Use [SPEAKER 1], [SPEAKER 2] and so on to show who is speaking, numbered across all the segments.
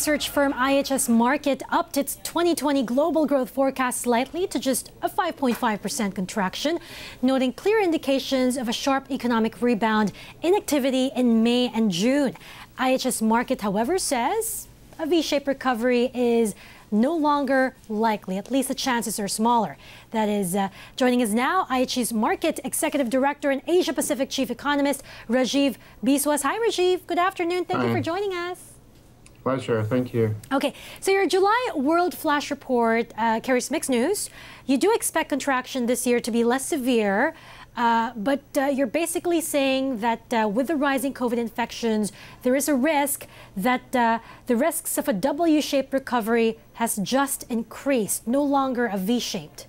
[SPEAKER 1] research firm IHS Markit upped its 2020 global growth forecast slightly to just a 5.5% contraction, noting clear indications of a sharp economic rebound in activity in May and June. IHS Markit, however, says a V-shaped recovery is no longer likely. At least the chances are smaller. That is, joining us now, IHS Markit Executive Director and Asia Pacific Chief Economist, Rajiv Biswas. Hi, Rajiv. Good afternoon. Thank you for joining us.
[SPEAKER 2] Pleasure. Thank you.
[SPEAKER 1] Okay, so your July World Flash Report carries mixed news. You do expect contraction this year to be less severe, but you're basically saying that with the rising COVID infections, there is a risk that the risks of a W-shaped recovery has just increased, no longer a V-shaped.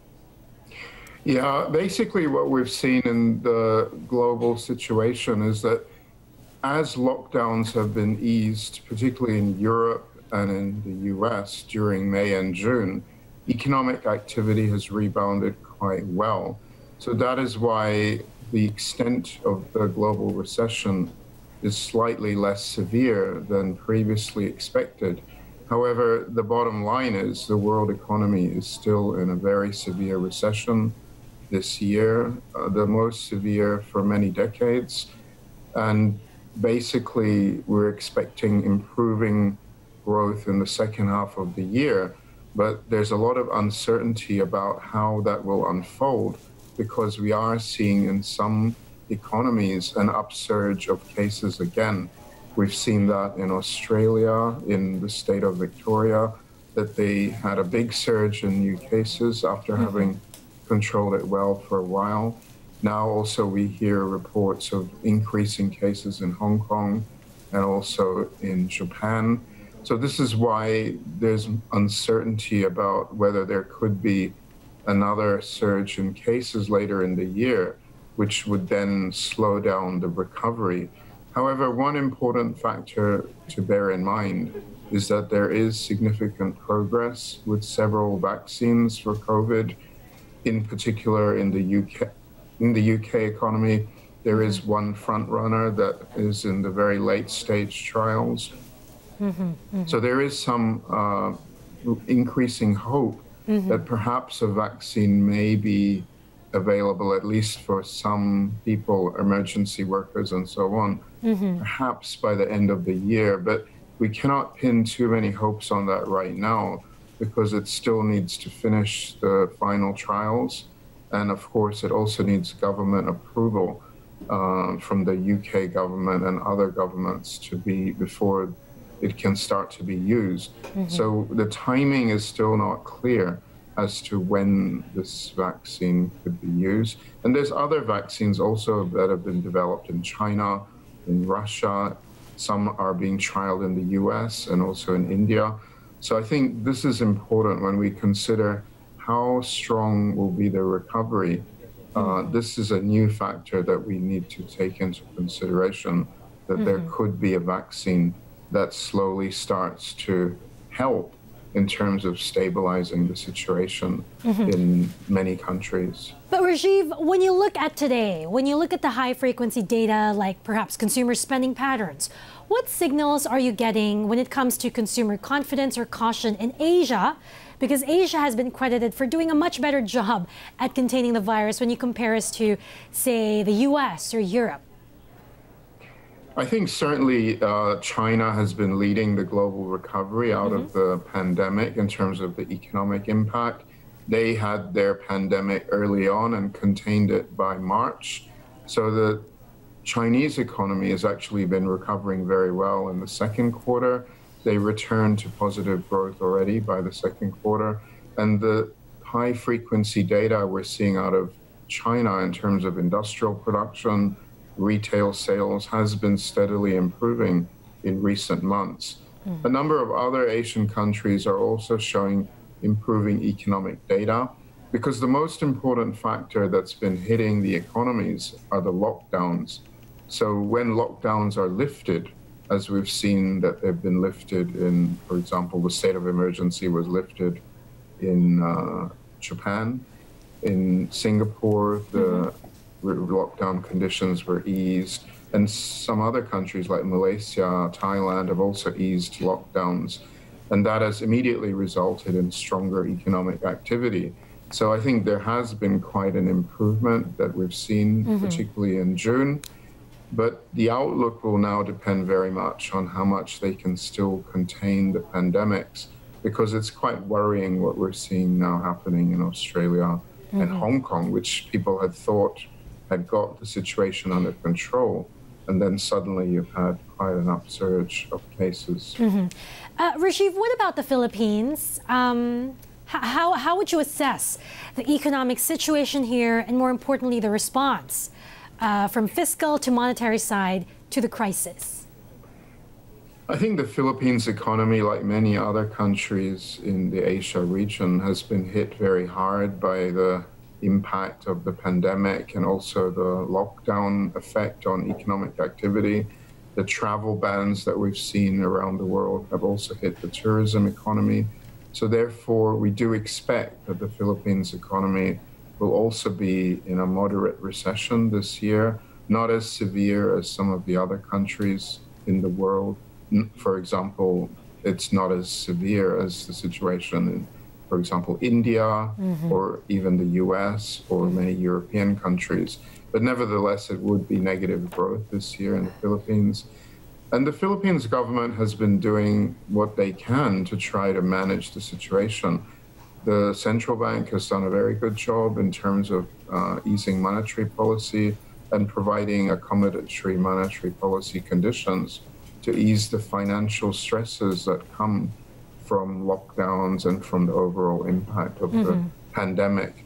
[SPEAKER 2] Yeah, basically what we've seen in the global situation is that as lockdowns have been eased, particularly in Europe and in the US during May and June, economic activity has rebounded quite well. So that is why the extent of the global recession is slightly less severe than previously expected. However, the bottom line is the world economy is still in a very severe recession this year, the most severe for many decades. And basically, we're expecting improving growth in the second half of the year, but there's a lot of uncertainty about how that will unfold because we are seeing in some economies an upsurge of cases again. We've seen that in Australia, in the state of Victoria, that they had a big surge in new cases after having controlled it well for a while. Now also we hear reports of increasing cases in Hong Kong and also in Japan. So this is why there's uncertainty about whether there could be another surge in cases later in the year, which would then slow down the recovery. However, one important factor to bear in mind is that there is significant progress with several vaccines for COVID, in particular in the UK. In the UK economy, there is one front runner that is in the very late stage trials. So there is some increasing hope that perhaps a vaccine may be available, at least for some people, emergency workers and so on, perhaps by the end of the year. But we cannot pin too many hopes on that right now because it still needs to finish the final trials. And of course, it also needs government approval from the UK government and other governments to be before it can start to be used. So the timing is still not clear as to when this vaccine could be used. And there's other vaccines also that have been developed in China, in Russia. Some are being trialed in the US and also in India. So I think this is important when we consider how strong will be the recovery. This is a new factor that we need to take into consideration, that there could be a vaccine that slowly starts to help in terms of stabilizing the situation in many countries.
[SPEAKER 1] But Rajiv, when you look at today, when you look at the high frequency data, like perhaps consumer spending patterns, what signals are you getting when it comes to consumer confidence or caution in Asia? Because Asia has been credited for doing a much better job at containing the virus when you compare us to, say, the US or Europe.
[SPEAKER 2] I think certainly China has been leading the global recovery out of the pandemic in terms of the economic impact. They had their pandemic early on and contained it by March. So the Chinese economy has actually been recovering very well in the second quarter. They returned to positive growth already by the second quarter. And the high frequency data we're seeing out of China in terms of industrial production, retail sales has been steadily improving in recent months. A number of other Asian countries are also showing improving economic data because the most important factor that's been hitting the economies are the lockdowns. So when lockdowns are lifted, as we've seen that they've been lifted in, for example, the state of emergency was lifted in Japan, in Singapore, the lockdown conditions were eased. And some other countries like Malaysia, Thailand have also eased lockdowns. And that has immediately resulted in stronger economic activity. So I think there has been quite an improvement that we've seen, particularly in June. But the outlook will now depend very much on how much they can still contain the pandemics, because it's quite worrying what we're seeing now happening in Australia and Hong Kong, which people had thought had got the situation under control. And then suddenly you've had quite an upsurge of cases.
[SPEAKER 1] Rajiv, what about the Philippines? How would you assess the economic situation here, and more importantly, the response from fiscal to monetary side to the crisis?
[SPEAKER 2] I think the Philippines economy, like many other countries in the Asia region, has been hit very hard by the impact of the pandemic and also the lockdown effect on economic activity. The travel bans that we've seen around the world have also hit the tourism economy. So therefore, we do expect that the Philippines economy will also be in a moderate recession this year, not as severe as some of the other countries in the world. For example, it's not as severe as the situation in, for example, India or even the US or many European countries. But nevertheless, it would be negative growth this year in the Philippines. And the Philippines government has been doing what they can to try to manage the situation. The central bank has done a very good job in terms of easing monetary policy and providing accommodatory monetary policy conditions to ease the financial stresses that come from lockdowns and from the overall impact of the pandemic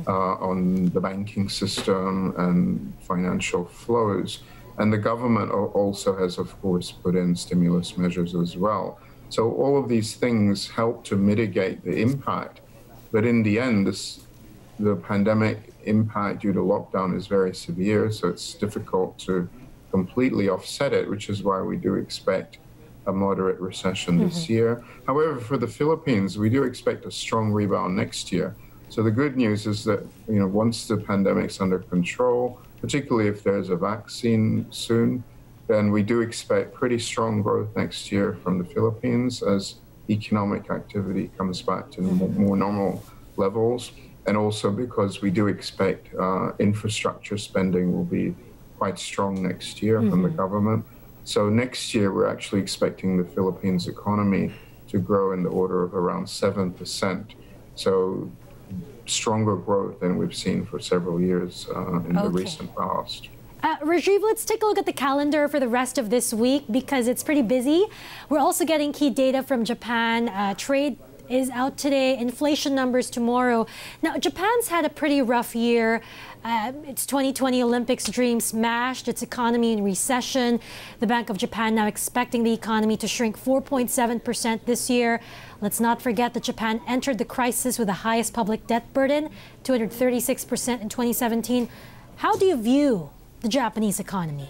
[SPEAKER 2] on the banking system and financial flows. And the government also has, of course, put in stimulus measures as well. So all of these things help to mitigate the impact. But in the end, the pandemic impact due to lockdown is very severe, so it's difficult to completely offset it, which is why we do expect a moderate recession this year. However, for the Philippines, we do expect a strong rebound next year. So the good news is that, once the pandemic's under control, particularly if there's a vaccine soon, then we do expect pretty strong growth next year from the Philippines as economic activity comes back to more normal levels. And also because we do expect infrastructure spending will be quite strong next year from the government. So next year, we're actually expecting the Philippines economy to grow in the order of around 7%. So stronger growth than we've seen for several years in the recent past.
[SPEAKER 1] Rajiv, let's take a look at the calendar for the rest of this week because it's pretty busy. We're also getting key data from Japan. Trade is out today, inflation numbers tomorrow. Now, Japan's had a pretty rough year. Its 2020 Olympics dream smashed, its economy in recession. The Bank of Japan now expecting the economy to shrink 4.7% this year. Let's not forget that Japan entered the crisis with the highest public debt burden, 236% in 2017. How do you view the Japanese economy?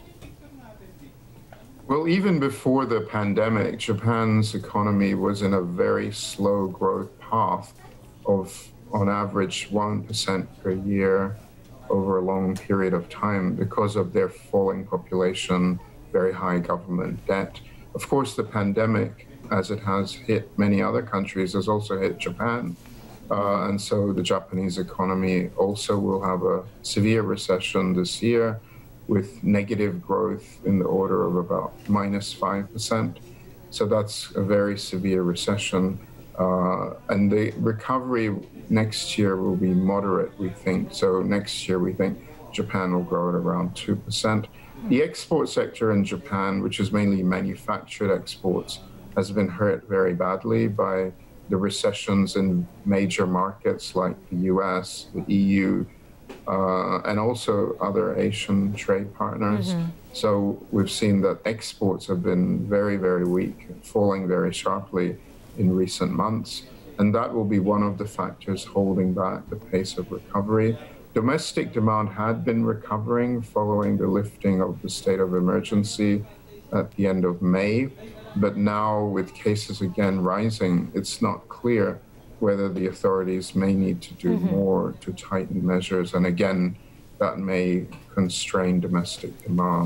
[SPEAKER 2] Well, even before the pandemic, Japan's economy was in a very slow growth path of, on average, 1% per year over a long period of time because of their falling population, very high government debt. Of course, the pandemic, as it has hit many other countries, has also hit Japan. And so the Japanese economy also will have a severe recession this year, with negative growth in the order of about -5%. So that's a very severe recession. And the recovery next year will be moderate, we think. So next year, we think Japan will grow at around 2%. The export sector in Japan, which is mainly manufactured exports, has been hurt very badly by the recessions in major markets like the US, the EU, and also other Asian trade partners. So we've seen that exports have been very, very weak, falling very sharply in recent months. And that will be one of the factors holding back the pace of recovery. Domestic demand had been recovering following the lifting of the state of emergency at the end of May. But now with cases again rising, it's not clear whether the authorities may need to do more to tighten measures. And again, that may constrain domestic demand.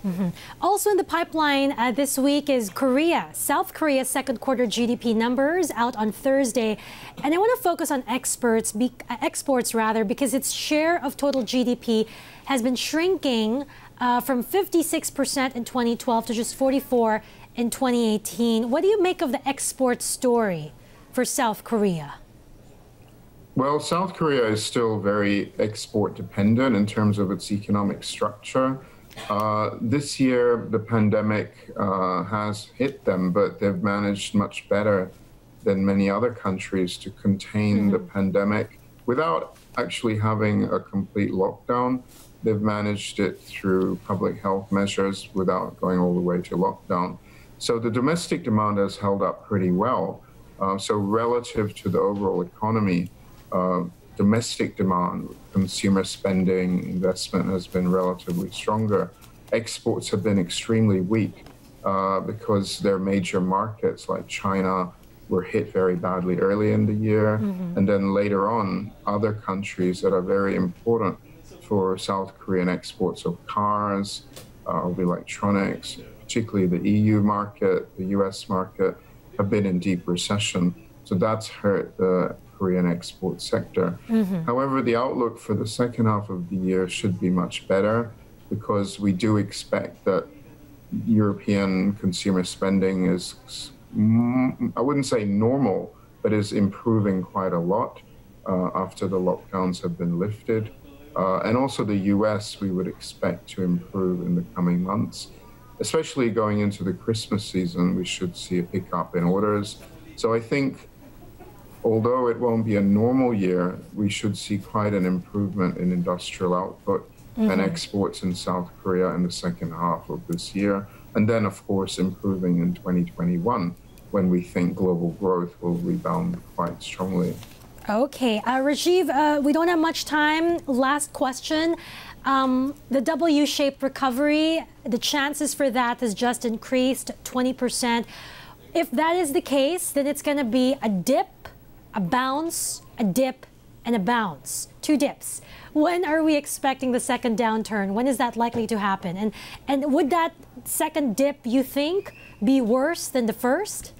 [SPEAKER 1] Also in the pipeline this week is Korea. South Korea's second quarter GDP numbers out on Thursday. And I want to focus on exports because its share of total GDP has been shrinking from 56% in 2012 to just 44% in 2018. What do you make of the export story for South Korea?
[SPEAKER 2] Well, South Korea is still very export dependent in terms of its economic structure. This year, the pandemic has hit them, but they've managed much better than many other countries to contain the pandemic without actually having a complete lockdown. They've managed it through public health measures without going all the way to lockdown. So the domestic demand has held up pretty well. So relative to the overall economy, domestic demand, consumer spending, investment has been relatively stronger. Exports have been extremely weak because their major markets like China were hit very badly early in the year. And then later on, other countries that are very important for South Korean exports of cars, of electronics, particularly the EU market, the US market, have been in deep recession. So that's hurt the Korean export sector. However, the outlook for the second half of the year should be much better because we do expect that European consumer spending is, I wouldn't say normal, but is improving quite a lot after the lockdowns have been lifted. And also the US, we would expect to improve in the coming months. Especially going into the Christmas season, we should see a pickup in orders. So I think although it won't be a normal year, we should see quite an improvement in industrial output and exports in South Korea in the second half of this year. And then, of course, improving in 2021 when we think global growth will rebound quite strongly.
[SPEAKER 1] Okay, Rajiv, we don't have much time. Last question. The W-shaped recovery, the chances for that has just increased 20%. If that is the case, then it's going to be a dip, a bounce, a dip, and a bounce. 2 dips. When are we expecting the second downturn? When is that likely to happen? And would that second dip, you think, be worse than the first?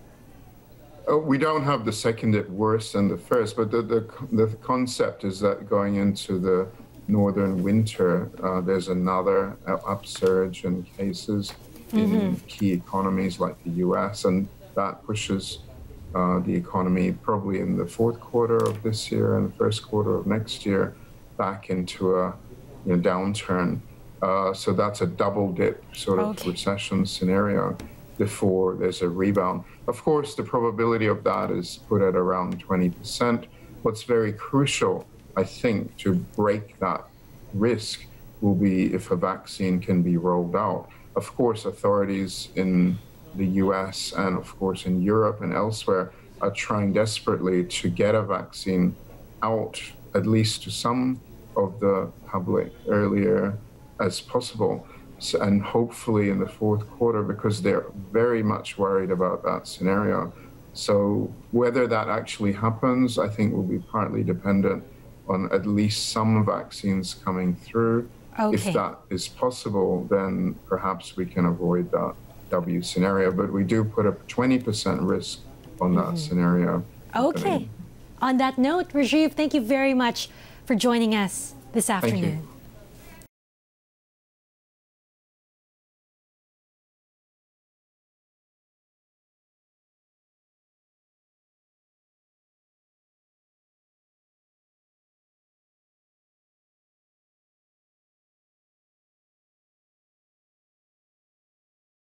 [SPEAKER 2] We don't have the second dip worse than the first, but the concept is that going into the northern winter, there's another upsurge in cases in key economies like the US, and that pushes the economy probably in the fourth quarter of this year and the first quarter of next year back into a downturn. So that's a double dip sort of recession scenario before there's a rebound. Of course, the probability of that is put at around 20%. What's very crucial, I think, to break that risk will be if a vaccine can be rolled out. Of course, authorities in the US and of course in Europe and elsewhere are trying desperately to get a vaccine out, at least to some of the public earlier as possible. So, and hopefully in the fourth quarter, because they're very much worried about that scenario. So whether that actually happens, I think will be partly dependent on at least some vaccines coming through. If that is possible, then perhaps we can avoid that W scenario. But we do put a 20% risk on that scenario.
[SPEAKER 1] Okay. On that note, Rajiv, thank you very much for joining us this afternoon.
[SPEAKER 2] Thank you.